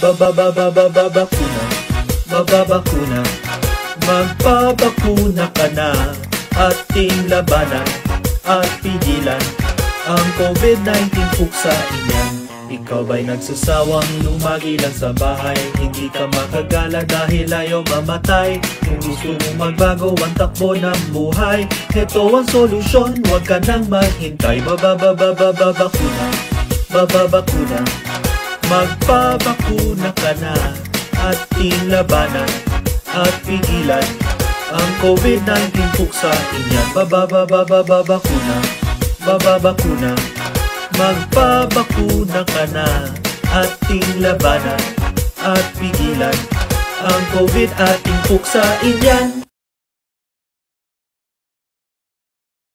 Babababababakuna, bababakuna. Magpapakuna ka na. Ating labanan at pigilan ang COVID-19 puksain yan. Ikaw ba'y nagsasawang lumagi lang sa bahay? Hindi ka makagala dahil ayaw mamatay. Kung gusto mong magbago ang takbo ng buhay, ito ang solusyon, huwag ka nang maghintay. Babababababakuna, bababakuna. Magpapakuna ka na. Ating labanan at pigilan ang COVID-19 puksain yan. Babababababakuna, bababakuna. Magpapakuna ka na. Ating labanan at pigilan ang COVID ating puksain yan.